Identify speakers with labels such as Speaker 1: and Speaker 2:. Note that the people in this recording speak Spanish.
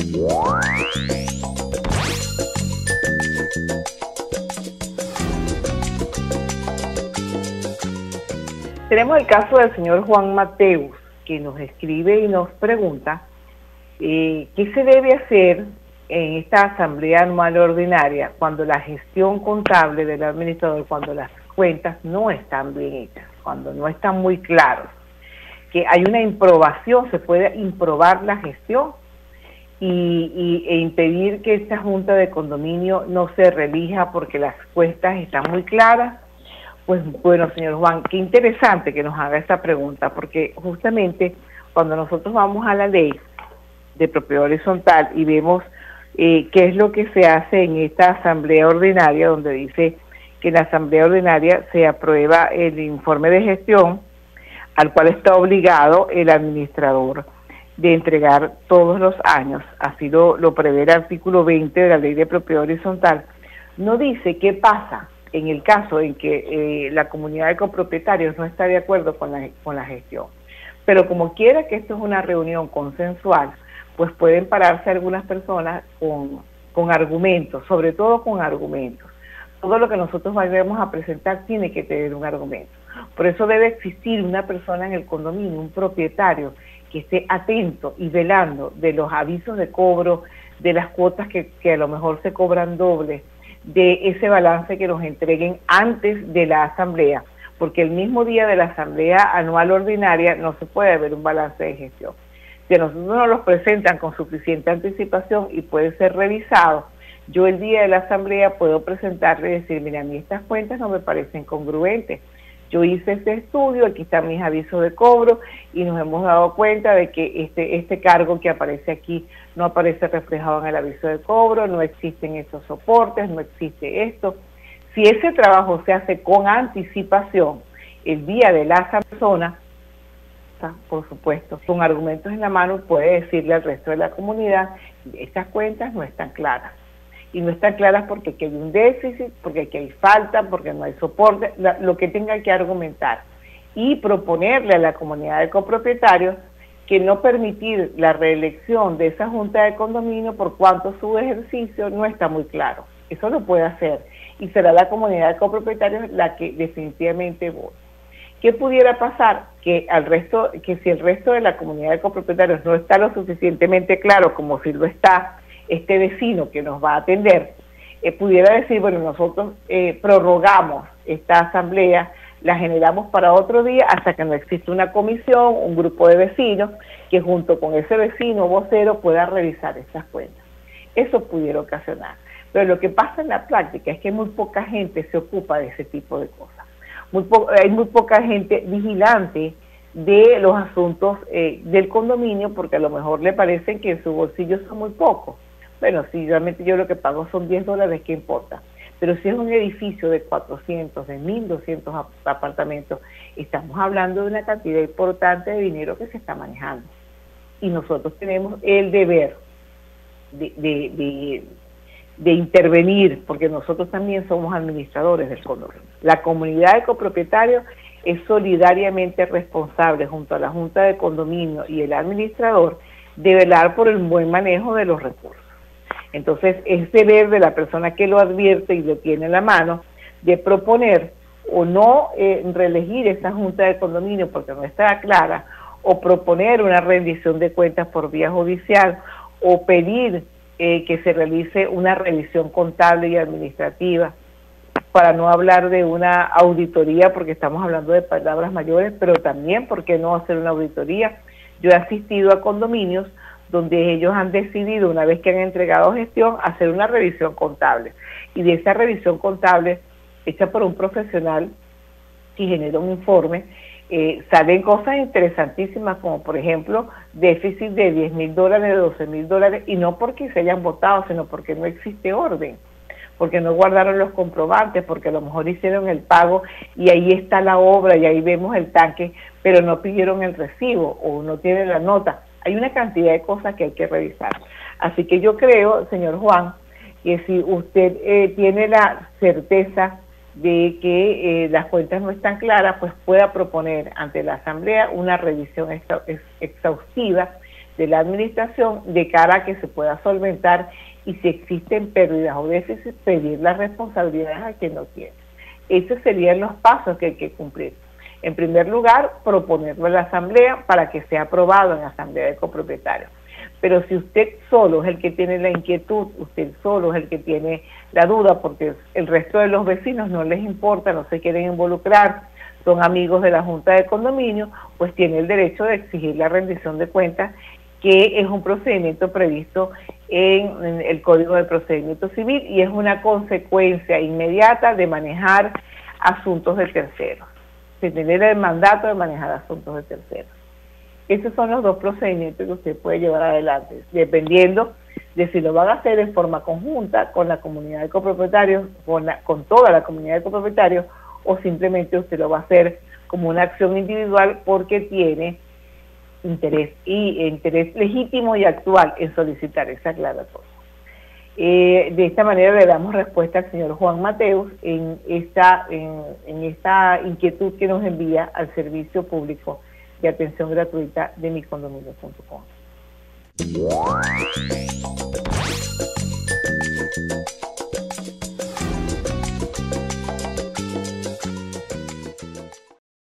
Speaker 1: Tenemos el caso del señor Juan Mateus, que nos escribe y nos pregunta qué se debe hacer en esta asamblea anual ordinaria cuando la gestión contable del administrador, cuando las cuentas no están bien hechas, cuando no están muy claros, que hay una improbación, se puede improbar la gestión e impedir que esta junta de condominio no se relija porque las cuentas están muy claras. Pues bueno, señor Juan, qué interesante que nos haga esta pregunta, porque justamente cuando nosotros vamos a la ley de propiedad horizontal y vemos qué es lo que se hace en esta asamblea ordinaria, donde dice que en la asamblea ordinaria se aprueba el informe de gestión al cual está obligado el administrador de entregar todos los años, así lo prevé el artículo 20 de la ley de propiedad horizontal, no dice qué pasa en el caso en que la comunidad de copropietarios no está de acuerdo con la gestión. Pero como quiera que esto es una reunión consensual, pues pueden pararse algunas personas con argumentos, sobre todo con argumentos. Todo lo que nosotros vayamos a presentar tiene que tener un argumento. Por eso debe existir una persona en el condominio, un propietario, que esté atento y velando de los avisos de cobro, de las cuotas que a lo mejor se cobran dobles, de ese balance que nos entreguen antes de la asamblea, porque el mismo día de la asamblea anual ordinaria no se puede ver un balance de gestión. Si a nosotros nos los presentan con suficiente anticipación y puede ser revisado, yo el día de la asamblea puedo presentarle y decir, mira, a mí estas cuentas no me parecen congruentes. Yo hice este estudio, aquí están mis avisos de cobro y nos hemos dado cuenta de que este cargo que aparece aquí no aparece reflejado en el aviso de cobro, no existen esos soportes, no existe esto. Si ese trabajo se hace con anticipación, el día de la persona, por supuesto, con argumentos en la mano, puede decirle al resto de la comunidad, estas cuentas no están claras. Y no están claras porque aquí hay un déficit, porque aquí hay falta, porque no hay soporte, lo que tenga que argumentar. Y proponerle a la comunidad de copropietarios que no permitir la reelección de esa junta de condominio por cuanto su ejercicio no está muy claro. Eso lo puede hacer. Y será la comunidad de copropietarios la que definitivamente vote. ¿Qué pudiera pasar? Que si el resto de la comunidad de copropietarios no está lo suficientemente claro como si lo está este vecino que nos va a atender, pudiera decir, bueno, nosotros prorrogamos esta asamblea, la generamos para otro día hasta que no exista una comisión, un grupo de vecinos, que junto con ese vecino vocero pueda revisar estas cuentas. Eso pudiera ocasionar. Pero lo que pasa en la práctica es que muy poca gente se ocupa de ese tipo de cosas. Hay muy poca gente vigilante de los asuntos del condominio porque a lo mejor le parecen que en su bolsillo son muy pocos. Bueno, si realmente yo lo que pago son $10, ¿qué importa? Pero si es un edificio de 400, de 1.200 apartamentos, estamos hablando de una cantidad importante de dinero que se está manejando. Y nosotros tenemos el deber de intervenir, porque nosotros también somos administradores del condominio. La comunidad de copropietarios es solidariamente responsable junto a la Junta de Condominio y el administrador de velar por el buen manejo de los recursos. Entonces, es deber de la persona que lo advierte y lo tiene en la mano de proponer o no reelegir esa junta de condominio porque no está clara, o proponer una rendición de cuentas por vía judicial, o pedir que se realice una revisión contable y administrativa, para no hablar de una auditoría, porque estamos hablando de palabras mayores, pero también, ¿por qué no hacer una auditoría? Yo he asistido a condominios donde ellos han decidido, una vez que han entregado gestión, hacer una revisión contable. Y de esa revisión contable, hecha por un profesional que genera un informe, salen cosas interesantísimas, como por ejemplo, déficit de $10,000, de $12,000, y no porque se hayan votado, sino porque no existe orden, porque no guardaron los comprobantes, porque a lo mejor hicieron el pago y ahí está la obra y ahí vemos el tanque, pero no pidieron el recibo o no tienen la nota. Hay una cantidad de cosas que hay que revisar. Así que yo creo, señor Juan, que si usted tiene la certeza de que las cuentas no están claras, pues pueda proponer ante la Asamblea una revisión exhaustiva de la administración de cara a que se pueda solventar, y si existen pérdidas o déficits, pedir las responsabilidades a quien no tiene. Esos serían los pasos que hay que cumplir. En primer lugar, proponerlo a la asamblea para que sea aprobado en la asamblea de copropietarios. Pero si usted solo es el que tiene la inquietud, usted solo es el que tiene la duda, porque el resto de los vecinos no les importa, no se quieren involucrar, son amigos de la Junta de Condominio, pues tiene el derecho de exigir la rendición de cuentas, que es un procedimiento previsto en el Código de Procedimiento Civil y es una consecuencia inmediata de manejar asuntos de terceros, de tener el mandato de manejar asuntos de terceros. Esos son los dos procedimientos que usted puede llevar adelante, dependiendo de si lo van a hacer en forma conjunta con la comunidad de copropietarios, con toda la comunidad de copropietarios, o simplemente usted lo va a hacer como una acción individual porque tiene interés legítimo y actual en solicitar esa aclaratoria. De esta manera le damos respuesta al señor Juan Mateus en esta inquietud que nos envía al servicio público de atención gratuita de micondominio.com.